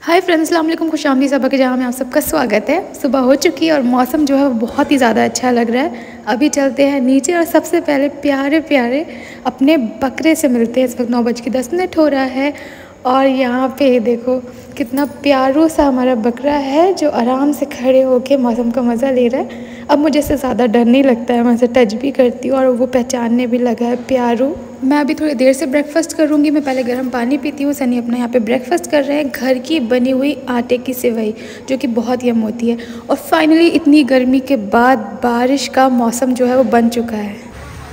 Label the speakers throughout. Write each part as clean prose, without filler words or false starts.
Speaker 1: Hi friends, अस्सलाम वालेकुम, खुशामदी सबा के जहाँ में आप सबका स्वागत है। सुबह हो चुकी है और मौसम जो है वो बहुत ही ज़्यादा अच्छा लग रहा है। अभी चलते हैं नीचे और सबसे पहले प्यारे प्यारे अपने बकरे से मिलते हैं। इस वक्त 9:10 हो रहा है और यहाँ पे देखो कितना प्यारा सा हमारा बकरा है जो आराम से खड़े होके मौसम का मज़ा ले रहा है। अब मुझे इससे ज़्यादा डर नहीं लगता है, मैं उसे टच भी करती हूँ और वो पहचानने भी लगा है प्यारू। मैं अभी थोड़ी देर से ब्रेकफास्ट करूँगी। मैं पहले गर्म पानी पीती हूँ। सनी अपना यहाँ पे ब्रेकफास्ट कर रहे हैं, घर की बनी हुई आटे की सेवई जो कि बहुत यम होती है। और फाइनली इतनी गर्मी के बाद बारिश का मौसम जो है वो बन चुका है।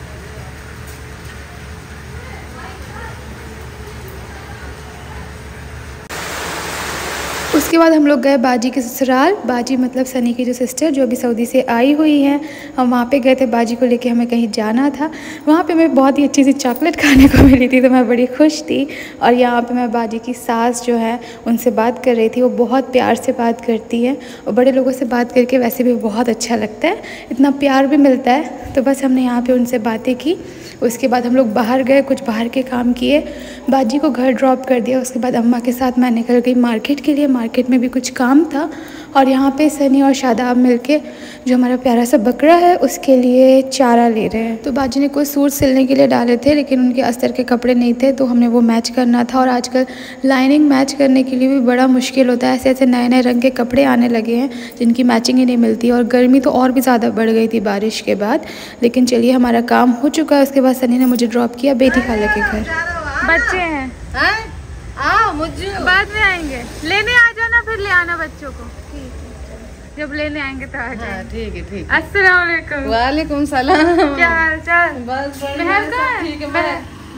Speaker 1: उसके बाद हम लोग गए बाजी के ससुराल। बाजी मतलब सनी की जो सिस्टर जो अभी सऊदी से आई हुई हैं, हम वहाँ पे गए थे बाजी को लेके, हमें कहीं जाना था। वहाँ पे मैं बहुत ही अच्छी सी चॉकलेट खाने को मिली थी तो मैं बड़ी खुश थी। और यहाँ पे मैं बाजी की सास जो है उनसे बात कर रही थी। वो बहुत प्यार से बात करती है और बड़े लोगों से बात करके वैसे भी बहुत अच्छा लगता है, इतना प्यार भी मिलता है। तो बस हमने यहाँ पर उनसे बातें की। उसके बाद हम लोग बाहर गए, कुछ बाहर के काम किए, बाजी को घर ड्रॉप कर दिया। उसके बाद अम्मा के साथ मैं निकल गई मार्केट के लिए। मार्केट में भी कुछ काम था और यहाँ पे सनी और शादाब मिलके जो हमारा प्यारा सा बकरा है उसके लिए चारा ले रहे हैं। तो बाजी ने कुछ सूट सिलने के लिए डाले थे लेकिन उनके अस्तर के कपड़े नहीं थे तो हमने वो मैच करना था। और आजकल लाइनिंग मैच करने के लिए भी बड़ा मुश्किल होता है। ऐसे ऐसे नए नए रंग के कपड़े आने लगे हैं जिनकी मैचिंग ही नहीं मिलती और गर्मी तो और भी ज़्यादा बढ़ गई थी बारिश के बाद। लेकिन चलिए हमारा काम हो चुका है। उसके बाद सनी ने मुझे ड्रॉप किया बेटी खाला के घर।
Speaker 2: बच्चे हैं मुझे बाद में आएंगे लेने, आ जाना फिर ले आना बच्चों को। जब लेने आएंगे तो आ जाए। ठीक है ठीक। अस्सलाम वालेकुम। वालेकुम सलाम। क्या हाल चाल? बस ठीक है।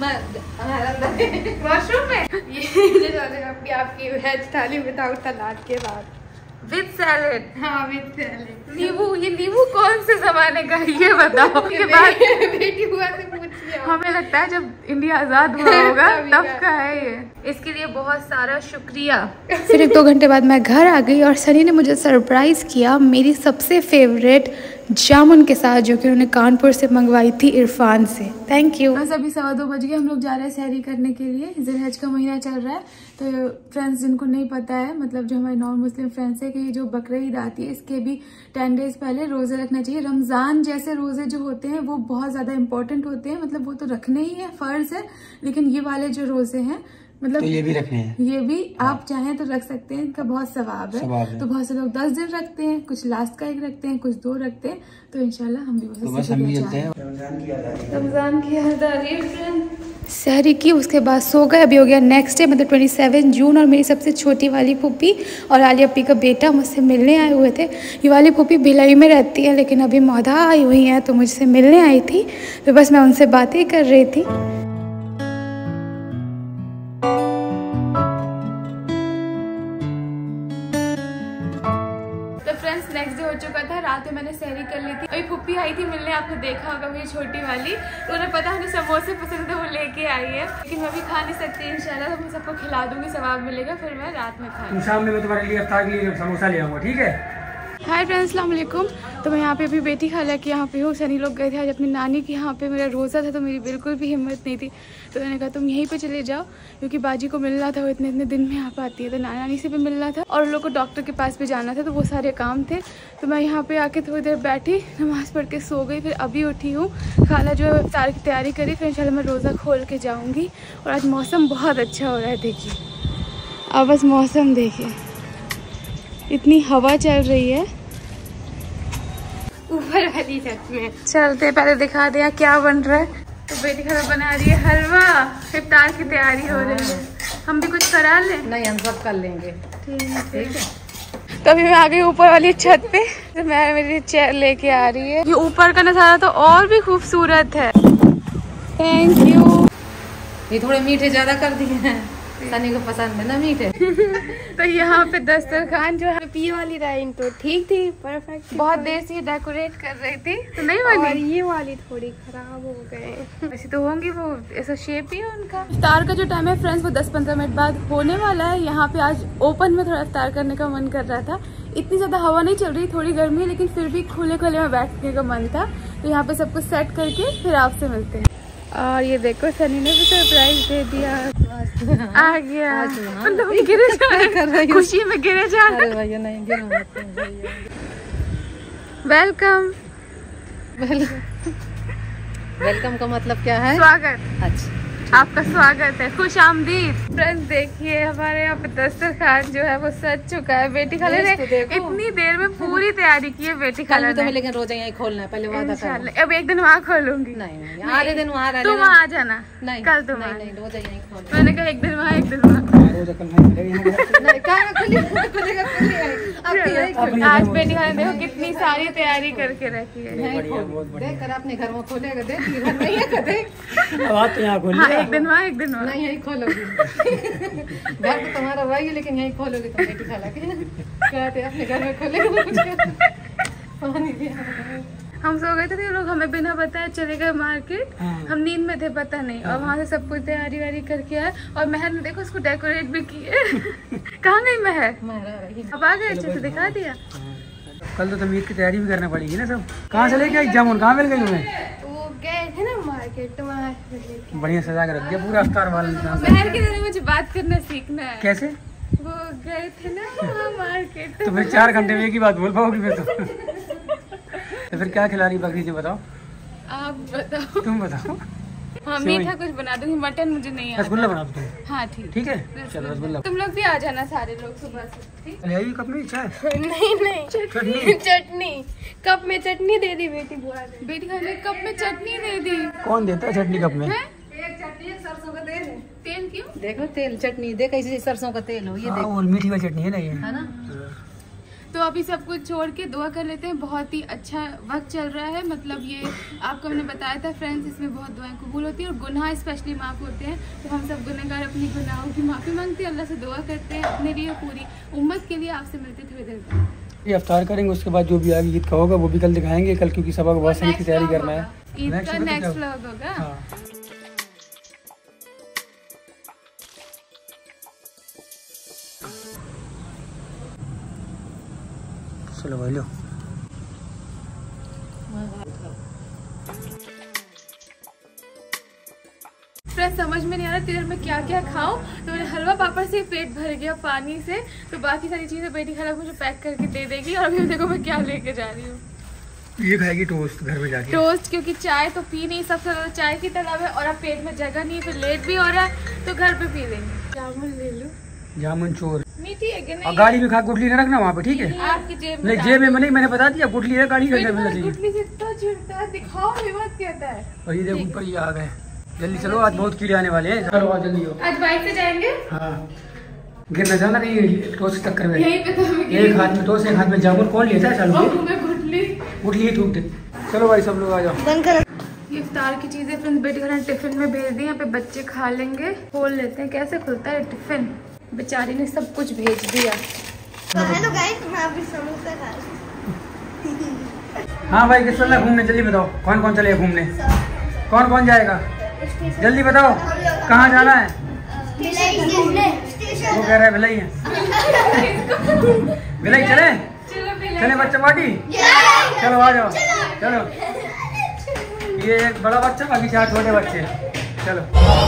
Speaker 2: वॉशरूम में ये आपकी वेज थाली विदाउट सलाद के बाद विद सैलेड। हाँ विद सैलेड। नींबू, ये नींबू कौन से जमाने का ये बताओ के बाद बेटी हुआ से पूछिए। हमें लगता है जब इंडिया आजाद हुआ होगा तब का है ये। इसके लिए बहुत सारा शुक्रिया।
Speaker 1: फिर 1-2 घंटे बाद मैं घर आ गई और सनी ने मुझे सरप्राइज़ किया मेरी सबसे फेवरेट जामुन के साथ जो कि उन्होंने कानपुर से मंगवाई थी इरफान से। Thank you. बस अभी 2:15 बज गए। हम लोग जा रहे हैं सहरी करने के लिए। ज़िलहज का महीना चल रहा है तो फ्रेंड्स जिनको नहीं पता है, मतलब जो हमारे नॉन मुस्लिम फ्रेंड्स है कि जो बकरीद ईद आती है इसके भी 10 डेज पहले रोज़े रखना चाहिए। रमज़ान जैसे रोज़े जो होते हैं वो बहुत ज़्यादा इंपॉर्टेंट होते हैं, मतलब वो तो रखने ही है, फ़र्ज़ है। लेकिन ये वाले जो रोज़े हैं मतलब
Speaker 3: तो ये भी रखने हैं,
Speaker 1: ये भी आप चाहें तो रख सकते हैं, इनका बहुत सवाब है। तो बहुत से लोग 10 दिन रखते हैं, कुछ लास्ट का 1 रखते हैं, कुछ 2 रखते हैं। तो इंशाल्लाह हम भी रमजान की याददारी सहरी की। उसके बाद सो गए। अभी हो गया नेक्स्ट डे मतलब 27 जून और मेरी सबसे छोटी वाली फूफी और आलिया पी का बेटा मुझसे मिलने आए हुए थे। ये वाली फूफी भिलाई में रहती है लेकिन अभी मौधा आई हुई हैं तो मुझसे मिलने आई थी। तो बस मैं उनसे बातें कर रही थी। नेक्स्ट डे हो चुका था। रात में मैंने सहरी कर ली थी। अभी पुप्पी आई थी मिलने, आपने देखा होगा मेरी छोटी वाली, तो उन्हें पता है समोसे पसंद है, वो लेके आई है। लेकिन मैं भी खा नहीं सकती इंशाल्लाह, तो मैं सबको खिला दूंगी, सवाब मिलेगा, फिर मैं रात में खाऊंगी।
Speaker 3: शाम में मैं तुम्हारे लिए इफ्तार के लिए समोसा ले आऊंगा, ठीक है?
Speaker 1: हाय फ्रेंड्स, अस्सलाम वालेकुम। तो मैं यहाँ पे अभी बेटी खाला के यहाँ पे हूँ। सनी लोग गए थे आज अपनी नानी के यहाँ पे। मेरा रोज़ा था तो मेरी बिल्कुल भी हिम्मत नहीं थी, तो मैंने कहा तुम यहीं पे चले जाओ क्योंकि बाजी को मिलना था, वो इतने दिन में यहाँ पे आती है। तो नानी से भी मिलना था और उन लोग को डॉक्टर के पास भी जाना था, तो वो सारे काम थे। तो मैं यहाँ पे आके थोड़ी देर बैठी, नमाज़ पढ़ के सो गई। फिर अभी उठी हूँ, खाला जो है इफ्तार की तैयारी करी, फिर इंशाल्लाह मैं रोज़ा खोल के जाऊँगी। और आज मौसम बहुत अच्छा हो रहा है, देखिए अब बस मौसम देखिए, इतनी हवा चल रही है ऊपर वाली छत में। चलते पहले दिखा दिया क्या बन रहा है। तो बेटी खाला बना रही है हलवा, इफ्तार की तैयारी हो रही है। हम भी कुछ करा लें?
Speaker 2: नहीं, हम सब कर लेंगे।
Speaker 1: ठीक है। तो अभी मैं आ गई ऊपर वाली छत पे। तो मैं मेरी चेयर लेके आ रही है। ये ऊपर का नजारा तो और भी खूबसूरत है। Thank you.
Speaker 2: ये थोड़े मीठे ज्यादा कर दिए हैं, सनी को पसंद है ना मीठे।
Speaker 1: तो यहाँ पे दस्तरखान जो है
Speaker 4: पी वाली लाइन तो ठीक थी, परफेक्ट।
Speaker 1: बहुत देर से डेकोरेट कर रही थी तो नहीं बनी,
Speaker 4: और ये वाली थोड़ी खराब हो गए।
Speaker 1: वैसे तो होंगी, वो ऐसा शेप ही है उनका। इफ्तार का जो टाइम है फ्रेंड्स वो 10-15 मिनट बाद होने वाला है। यहाँ पे आज ओपन में थोड़ा इफ्तार करने का मन कर रहा था। इतनी ज्यादा हवा नहीं चल रही, थोड़ी गर्मी है, लेकिन फिर भी खुले खुले में बैठने का मन था। तो यहाँ पे सब कुछ सेट करके फिर आपसे मिलते हैं।
Speaker 2: और ये देखो सनी ने भी सरप्राइज दे दिया। आ गया तुम गिरे जा रहे, खुशी में गिरे जा रहे। वेलकम।
Speaker 5: वेलकम का मतलब क्या है?
Speaker 2: स्वागत।
Speaker 5: अच्छा,
Speaker 2: आपका स्वागत है, खुश आमदीद। फ्रेंड्स देखिए हमारे यहाँ पे दस्तरखान जो है वो सज चुका है। बेटी खाला ने इतनी देर में पूरी तैयारी की है। बेटी खाला ने
Speaker 5: तो मैं लेकिन रोजा यहीं खोलना है, पहले वादा कर।
Speaker 2: अब एक दिन वहाँ खोलूंगी।
Speaker 5: नहीं आधे दिन वहाँ रहना।
Speaker 2: तुम वहाँ आ जाना।
Speaker 5: नहीं
Speaker 2: कल तुम
Speaker 5: नहीं, रोजा यहीं खोलना।
Speaker 2: मैंने कहा एक दिन वहाँ एक दिन वहाँ। आज बेटी खाला देखो कितनी सारी तैयारी करके रखी है।
Speaker 5: देख कर अपने घर में खोलेगा, देख घर नहीं है, देख
Speaker 3: तो यहाँ खोल।
Speaker 2: हाँ, एक दिन वहाँ एक दिन वहाँ।
Speaker 5: नहीं यहीं खोलोगी। घर तो तुम्हारा वही है, लेकिन यहीं खोलोगी तुम बेटी खाला के। कहते अपने घर में खोलेगा। पानी भी
Speaker 2: हम सो गए थे लोग, हमें बिना बताए चले गए मार्केट। हम नींद में थे, पता नहीं। और वहाँ से सब कुछ तैयारी वारी करके आए। और महर ने देखो उसको डेकोरेट भी किए। कहाँ गई महर? अब आ गए, अच्छे से दिखा दिया।
Speaker 3: कल तो तमीज की तैयारी भी करना पड़ेगी ना सब। कहाँ से लेके आई जामुन? कहाँ मिल गई तुम्हें?
Speaker 4: वो गए थे ना मार्केट, तो वहाँ
Speaker 3: बढ़िया सजा के रख दिया पूरा अफ्तार वाला।
Speaker 2: महर की तरह मुझे बात करना सीखना है।
Speaker 3: कैसे?
Speaker 2: वो गए थे ना वहाँ मार्केट।
Speaker 3: तो फिर 4 घंटे में एक ही बात बोल पाओगी फिर तो फिर क्या खिला रही बकरी से बताओ?
Speaker 2: आप बताओ।
Speaker 3: तुम बताओ।
Speaker 2: हाँ मीठा कुछ बना दूंगी, मटन मुझे नहीं आता।
Speaker 3: रसगुल्ला बना दो तुम।
Speaker 2: हाँ ठीक।
Speaker 3: ठीक है चलो रसगुल्ला।
Speaker 2: तुम लोग भी आ जाना सारे लोग सुबह से, ठीक?
Speaker 3: ले आई कप में चाय?
Speaker 4: नहीं
Speaker 3: चटनी?
Speaker 4: चटनी कप में चटनी दे दी बेटी बुआ ने।
Speaker 2: बेटी खाने ने कप में चटनी दे दी।
Speaker 3: कौन देता है चटनी कप में?
Speaker 5: एक चटनी, एक सरसों का तेल है।
Speaker 2: तेल क्यों?
Speaker 5: देखो तेल चटनी देख, ऐसे सरसों का तेल हो, ये
Speaker 3: हाँ,
Speaker 5: देखो।
Speaker 3: वो मीठी वाली चटनी है ना ये,
Speaker 5: है ना?
Speaker 2: तो अभी सब कुछ छोड़ के दुआ कर लेते हैं। बहुत ही अच्छा वक्त चल रहा है। मतलब ये आपको मैंने बताया था फ्रेंड्स, इसमें बहुत दुआएं कबूल होती है और गुनाह स्पेशली माफ़ होते हैं। तो हम सब गुनहगार अपनी गुनाहों की माफ़ी मांगते हैं, अल्लाह से दुआ करते हैं अपने लिए, पूरी उम्मत के लिए। आपसे मिलते थोड़ी देर बाद।
Speaker 3: ये अफ्तार करेंगे, उसके बाद जो भी आगे ईद का होगा वो भी कल दिखाएंगे कल, क्योंकि सबक बहुत सारी की तैयारी करना है।
Speaker 2: ईद का नेक्स्ट व्लॉग होगा।
Speaker 3: हाँ। चलो भाई लो।
Speaker 2: फ्रेंड्स समझ में नहीं आ रहा तेरे में क्या क्या खाऊं, तो मैंने हलवा पापड़ से पेट भर गया पानी से। तो बाकी सारी चीजें बेटी खाला मुझे पैक करके दे देगी। और अभी देखो मैं क्या लेके जा रही हूँ।
Speaker 3: ये खाएगी टोस्ट घर में जाके।
Speaker 2: टोस्ट, क्योंकि चाय तो पी नहीं, सबसे ज्यादा चाय की तलब है। और अब पेट में जगह नहीं है, फिर लेट भी हो रहा है, तो घर पे पी लेंगे। जामुन ले लो।
Speaker 3: जामुन चोर
Speaker 2: मीठी है कि नहीं?
Speaker 3: और गाड़ी में खा गुटली न रखना वहाँ पे, ठीक है?
Speaker 2: आपकी जेब में
Speaker 3: नहीं जेब में नहीं, मैंने बता दिया गुटली है गाड़ी के अंदर मिलना चाहिए।
Speaker 2: गुटली से इतना चिढ़ता है, दिखाओ भी मत कहता है।
Speaker 3: और ये देखो ऊपर ये आ गए। जल्दी चलो, आज बहुत कीड़े आने वाले हैं। चलो आज जल्दी हो।
Speaker 2: आज बाइक से जाएंगे।
Speaker 3: हाँ गिर न जाना कहीं टोस्ट टक्कर में।
Speaker 2: यहीं पे तो हमें
Speaker 3: एक हाथ में टोस्ट, एक हाथ में जामुन, कौन लेता है? चलो
Speaker 2: गुटली
Speaker 3: गुटली ही टूटते। चलो भाई सब लोग आ जाओ।
Speaker 2: ये इफ्तार की चीजें फ्रेंड्स बेटी घर टिफिन में भेज दी। यहाँ पे बच्चे खा लेंगे। खोल लेते हैं, कैसे खुलता है टिफिन। बेचारी ने सब कुछ भेज दिया।
Speaker 4: हेलो गाइस, मैं अभी समोसा खा रही हूं।
Speaker 3: हाँ भाई किस चलना घूमने? जल्दी बताओ कौन कौन चलेगा घूमने? कौन कौन जाएगा जल्दी बताओ, कहाँ जाना है? वो कह रहा है भिलाई है। भिलाई चले? चले बच्चा पार्टी? चलो आ जाओ। चलो ये एक बड़ा बच्चा, बाकी 4 छोटे बच्चे। चलो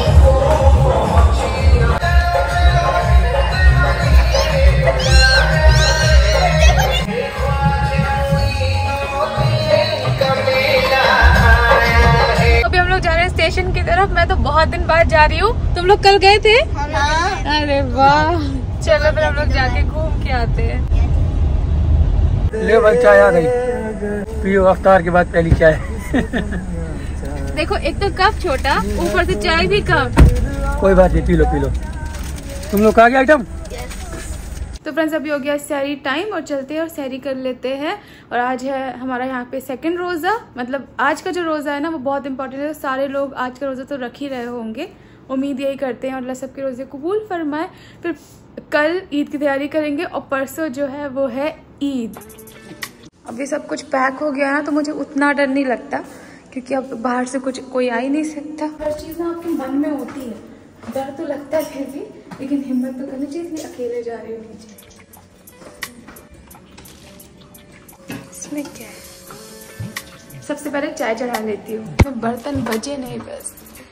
Speaker 2: अभी हम लोग जा रहे हैं स्टेशन की तरफ। मैं तो बहुत दिन बाद जा रही हूँ। तुम लोग कल गए थे? अरे वाह, चलो फिर हम लोग जाके घूम के आते हैं।
Speaker 3: ले भाई चाय आ गई, पियो अफ्तार के बाद पहली चाय।
Speaker 2: देखो एक तो कप छोटा, ऊपर से चाय भी कम।
Speaker 3: कोई बात नहीं, पी लो पी लो। तुम लोग का आ गया आइटम?
Speaker 2: तो फ्रेंड्स अभी हो गया सैरी टाइम और चलते हैं और सैरी कर लेते हैं। और आज है हमारा यहाँ पे सेकंड रोज़ा। मतलब आज का जो रोज़ा है ना वो बहुत इंपॉर्टेंट है। सारे लोग आज का रोज़ा तो रख ही रहे होंगे, उम्मीद यही करते हैं। और अल्लाह सबके रोज़े कबूल फरमाए। फिर कल ईद की तैयारी करेंगे और परसों जो है वो है ईद। अभी सब कुछ पैक हो गया ना, तो मुझे उतना डर नहीं लगता, क्योंकि अब बाहर से कुछ कोई आ ही नहीं सकता। हर चीज़ ना आपके मन में होती है, डर तो लगता है फिर भी, लेकिन हिम्मत तो करनी चाहिए। इसलिए अकेले जा रही हूँ नीचे। इसमें क्या है? सबसे पहले चाय चढ़ा लेती हूँ। मैं बर्तन बजे नहीं बस।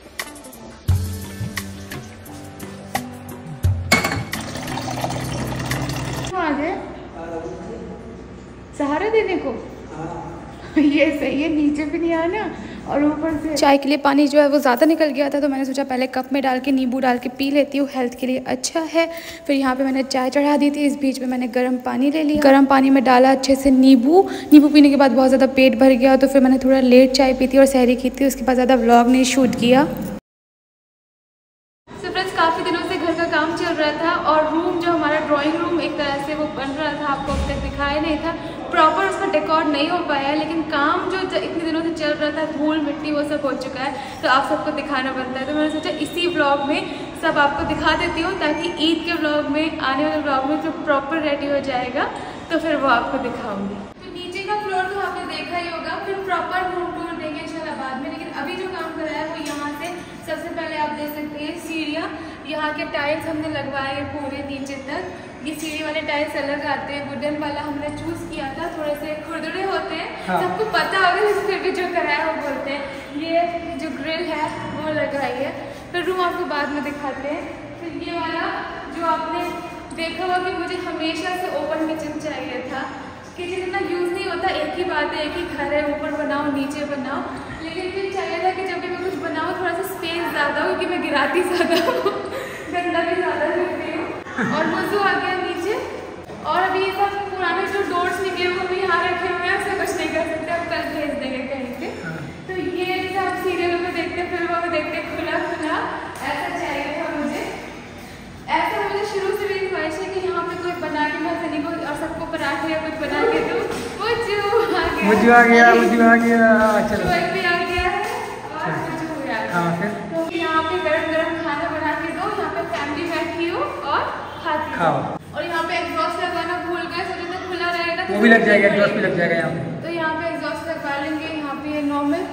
Speaker 1: देने को। ये सही है, नीचे भी नहीं आना और ऊपर से। चाय के लिए पानी जो है वो ज़्यादा निकल गया था, तो मैंने सोचा पहले कप में डाल के नींबू डाल के पी लेती हूँ, हेल्थ के लिए अच्छा है। फिर यहाँ पे मैंने चाय चढ़ा दी थी, इस बीच में मैंने गर्म पानी ले लिया। गर्म पानी में डाला अच्छे से नींबू पीने के बाद बहुत ज़्यादा पेट भर गया, तो फिर मैंने थोड़ा लेट चाय पी थी और सहरी की थी, उसके बाद ज़्यादा व्लॉग नहीं शूट किया।
Speaker 2: काफ़ी दिनों से घर का काम चल रहा था और रूम जो हमारा ड्राइंग रूम एक तरह से वो बन रहा था, आपको अब तक दिखाया नहीं था प्रॉपर, उसका डेकोर नहीं हो पाया, लेकिन काम जो इतने दिनों से चल रहा था, धूल मिट्टी वो सब हो चुका है, तो आप सबको दिखाना बनता है। तो मैंने सोचा इसी व्लॉग में सब आपको दिखा देती हूँ, ताकि ईद के व्लॉग में, आने वाले व्लॉग में जो प्रॉपर रेडी हो जाएगा तो फिर वो आपको दिखाऊंगी। तो नीचे का फ्लोर तो आपने देखा ही होगा, फिर प्रॉपर रूम टूर देंगे इंशाल्लाह बाद में, लेकिन अभी जो काम कर रहा है वो यहाँ से सबसे पहले आप देख सकते हैं सीढ़ियाँ, यहाँ के टाइल्स हमने लगवाए हैं पूरे नीचे तक। ये सीढ़ी वाले टाइल्स अलग आते हैं, वुडन वाला हमने चूज किया था, थोड़े से खुरदुरे होते हैं। हाँ। सबको पता होगा, फिर भी जो कराया वो बोलते हैं। ये जो ग्रिल है वो लगाई है। फिर रूम आपको बाद में दिखाते हैं। फिर ये वाला जो आपने देखा होगा कि मुझे हमेशा से ओपन किचन चाहिए था। किचन इतना यूज़ नहीं होता, एक ही बात है, एक ही घर है, ऊपर बनाओ नीचे बनाओ, लेकिन फिर चाहिए था कि जब भी मैं कुछ बनाऊँ थोड़ा सा स्पेस ज़्यादा हो, कि मैं गिराती ज़्यादा हूँ, गंदा भी ज़्यादा करती हूँ। और वजू आ गया नीचे, और अभी ये सब पुराने जो डोर्स निकले वो भी यहाँ रखे हुए हैं, उससे कुछ नहीं कर सकते, अब कल भेज देंगे कहीं पे। तो ये जैसे आप सीरियलों में देखते, फिल्मों में देखते, खुला खुला ऐसा चाहिए था मुझे। ऐसा मुझे शुरू से मेरी ख्वाहिश है कि यहाँ पे कोई बना के मैं सनी को और सबको पराठे या कुछ बना के दूँ। मुझे आ गया चलो भी आ गया है और मुझे हो गया। तो यहाँ पे गरम गरम खाना बना के दो, यहाँ पे फैमिली बैठी हो और खाती खाओ। और यहाँ पे एग्जॉस्ट लगाना भूल गए, सोचे तो खुला रहेगा तो
Speaker 3: वो भी लग जाएगा, एग्जॉस्ट भी लग जाएगा यहाँ पे।
Speaker 2: तो यहाँ पे एग्जॉस्ट लगवा लेंगे। यहाँ पे नॉर्मल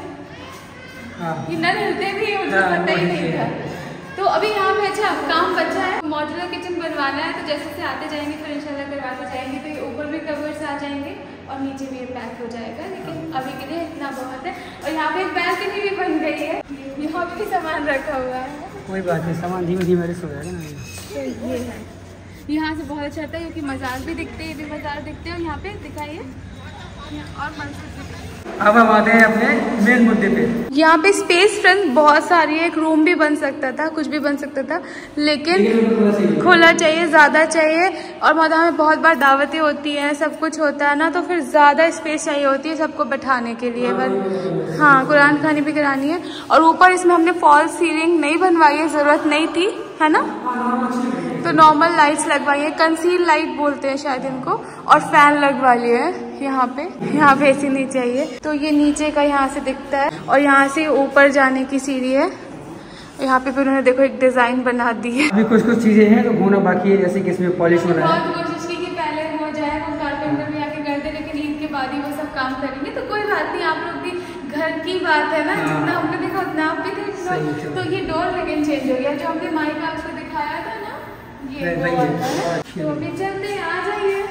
Speaker 2: ये नल हिलते भी, मुझे पता ही नहीं था। तो अभी यहाँ पे अच्छा काम बचा है, मॉड्यूलर किचन बनवाना है, तो जैसे से आते जाएंगे फिर इंशाल्लाह करवाते जाएंगे। तो ये ऊपर भी कवर्स आ जाएंगे और नीचे भी ये पैक हो जाएगा, लेकिन अभी के लिए इतना बहुत है। और यहाँ पे एक बैल्कनी भी बन गई है, यहाँ पे भी सामान रखा हुआ है।
Speaker 3: कोई बात नहीं, सामान धीमे धीमे रिस हो जाएगा ना।
Speaker 2: तो ये है, यहाँ से बहुत अच्छा आता है क्योंकि मज़ार भी दिखते हैं, ये भी मज़ार दिखते हैं। और यहाँ पे दिखाइए और
Speaker 3: अब हम आते हैं अपने मेन मुद्दे पे।
Speaker 1: यहाँ पे स्पेस फ्रेंड बहुत सारी है, एक रूम भी बन सकता था, कुछ भी बन सकता था, लेकिन खुला चाहिए, ज़्यादा चाहिए। और वहाँ में बहुत बार दावतें होती हैं, सब कुछ होता है ना, तो फिर ज़्यादा स्पेस चाहिए होती है सबको बैठाने के लिए। बस हाँ, कुरान खानी भी करानी है। और ऊपर इसमें हमने फॉल्स सीलिंग नहीं बनवाई है, ज़रूरत नहीं थी, है ना, तो नॉर्मल लाइट्स लगवाई है, कंसील लाइट बोलते हैं शायद इनको, और फैन लगवा लिए है यहाँ पे एसी नहीं चाहिए। तो ये नीचे का यहाँ से दिखता है और यहाँ से ऊपर जाने की सीढ़ी है। यहाँ पे भी उन्होंने देखो एक डिजाइन बना दी है।
Speaker 3: अभी कुछ चीजें हैं तो होना बाकी है, जैसे कि इसमें पॉलिश हो रहा है।
Speaker 2: बहुत कोशिश की कि पहले हो जाए, वो कारपेंटर में आके कर दे, लेकिन ईद के बाद ही वो सब काम करेंगे। तो कोई बात नहीं, आप लोग भी घर की बात है ना, जितना हमने देखा उतना आप भी देख लो। तो ये डोर लेकिन चेंज हो गया, जो हमने माइक आपको दिखाया था ना, ये तो अभी चलते हैं, आ जाइए।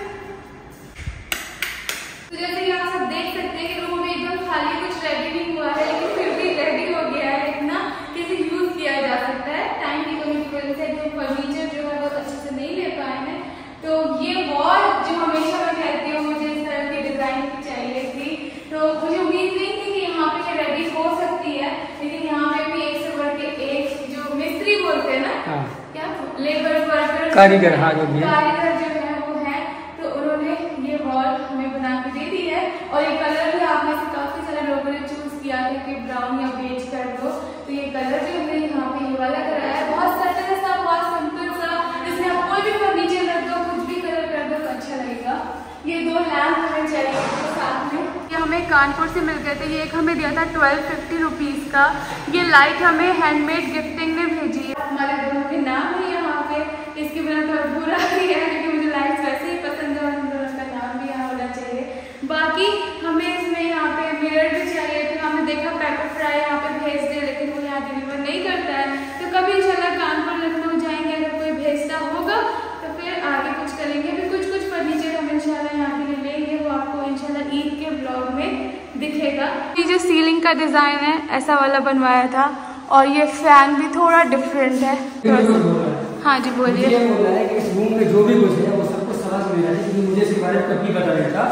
Speaker 2: तो जैसे कि आप सब देख सकते हैं कि रूम में एकदम खाली, कुछ रेडी नहीं हुआ है, लेकिन फिर भी रेडी हो गया है। इतना कैसे यूज किया जा सकता है, टाइम की कमी की वजह से जो फर्नीचर जो है वो अच्छे से नहीं ले पाए हैं। तो ये वॉल जो हमेशा मैं कहती हूँ मुझे इस तरह की डिजाइन की चाहिए थी, तो मुझे उम्मीद नहीं थी कि यहाँ पे ये रेडी हो सकती है, लेकिन यहाँ पे भी एक से बढ़ के एक, जो मिस्त्री बोलते हैं ना, क्या लेबर वर्कर,
Speaker 3: कारीगर, हाँ, जो भी
Speaker 2: कारीगर जो है वो है, तो उन्होंने ये वॉल हमें बना के दे दी है। और ये कलर भी आप में से काफी सारे लोगों ने चूज किया है कि ब्राउन या बेज कर दो, तो ये कलर भी हमने यहाँ पे ये वाला कराया है। बहुत सटल सा, बहुत सिंपल सा, इसमें आप कोई भी फर्नीचर रख दो, कुछ भी कलर कर दो तो अच्छा लगेगा। ये 2 लैंप हमें चाहिए साथ में, ये हमें कानपुर से मिल गए थे। ये एक हमें दिया था 1250 रुपीज़ का। ये लाइट हमें हैंडमेड गिफ्टिंग में भेजी है, हमारे दोनों के नाम है यहाँ पे, इसके बिना थोड़ा बुरा भी है क्योंकि मुझे लाइट वैसे ही पसंद है और हम दोनों का नाम भी यहाँ होना चाहिए। बाकी हमें इसमें यहाँ पे मिरर भी चाहिए थे, हमने देखा पेपर फ्राई यहाँ पे भेज दे, लेकिन वो यहाँ डिलीवर नहीं करता है। तो कभी इंशाल्लाह कानपुर लखनऊ जाएंगे, अगर कोई भेजता होगा तो फिर आगे कुछ करेंगे। फिर कुछ फर्नीचर हम इंशाल्लाह यहाँ के लिए लेंगे, वो आपको इंशाल्लाह ईद के ब्लॉग में दिखेगा। ये जो सीलिंग का डिजाइन है ऐसा वाला बनवाया था, और ये फैन भी थोड़ा डिफरेंट है। हाँ जी बोलिए।
Speaker 3: इस रूम में जो भी कुछ है वो सबको समझ में आ रहा है, क्योंकि मुझे इसके बारे में कभी पता नहीं था,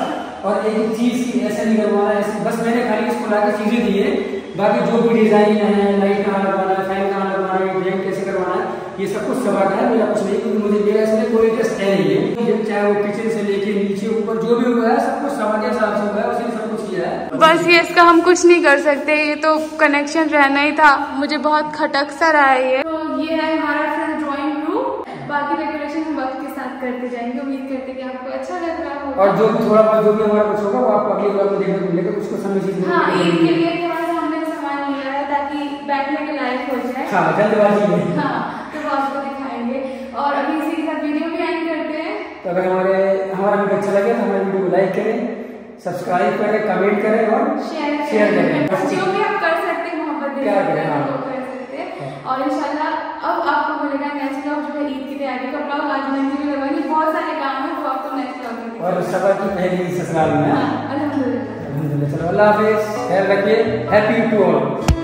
Speaker 3: और एक चीज की ऐसा नहीं करवाना है, बस मैंने खाली इसको लाके चीजें दी है, बाकी जो भी डिजाइन है, लाइट कहाँ लगवाना है, फैन कहाँ लगवाना है, फ्रेम कैसे करवाना है, ये सब कुछ सवाल है। मेरा कुछ नहीं, क्योंकि मुझे मेरा इसमें कोई इंटरेस्ट है नहीं है, चाहे वो किचन से लेके नीचे ऊपर जो भी हुआ है सब कुछ सवाल के हिसाब से हुआ है, उसी सब कुछ किया है।
Speaker 2: बस ये इसका हम कुछ नहीं कर सकते, ये तो कनेक्शन रहना ही था। मुझे बहुत खटक सा रहा है ये। तो ये है हमारा ड्राइंग रूम, बाकी डेकोरेशन हम वक्त के साथ करते जाएंगे। उम्मीद करते हैं कि आपको अच्छा लग रहा होगा,
Speaker 3: और जो भी थोड़ा बहुत जो भी हमारा कुछ होगा वो आपको अगले ब्लॉग में देखने को मिलेगा। उसको समय चीज
Speaker 2: हाँ, ईद के लिए थोड़ा सा हमने सामान लिया है ताकि बैठने के लायक हो जाए।
Speaker 3: हाँ, जल्दबाजी में।
Speaker 2: हाँ, तो वो आपको दिखाएंगे और अभी इसी के साथ वीडियो भी एंड करते हैं।
Speaker 3: तो अगर हमारा वीडियो अच्छा लगे तो हमारे वीडियो को लाइक करें, सब्सक्राइब करें, कमेंट करें और शेयर करें।
Speaker 2: जो भी आप कर सकते हैं मोहब्बत
Speaker 3: क्या करें, हाँ।
Speaker 2: कर सकते हैं। और इंशाल्लाह अब आपको मिलेगा नेक्स्ट ब्लॉग, जो है ईद की तैयारी का ब्लॉग। आज मेहंदी भी लगवानी, बहुत सारे काम है, वो आपको नेक्स्ट ब्लॉग में
Speaker 3: और सफर की पहली ससुराल में।
Speaker 2: अल्हम्दुलिल्लाह।
Speaker 3: चलो, अल्लाह हाफिज़, ख्याल रखिए, हैप्पी टू ऑल।